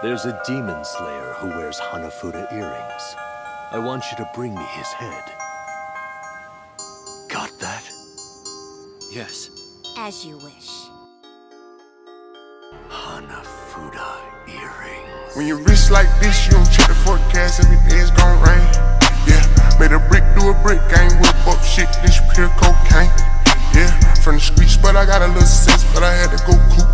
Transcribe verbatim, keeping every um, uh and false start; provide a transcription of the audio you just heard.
There's a demon slayer who wears Hanafuda earrings. I want you to bring me his head. Got that? Yes. As you wish. Hanafuda earrings. When you wrist like this, you don't check the forecast, every day it's gon' rain. Yeah, made a brick do a brick, I ain't whip up shit, this pure cocaine. Yeah, from the streets, but I got a little sense, but I had to go cool.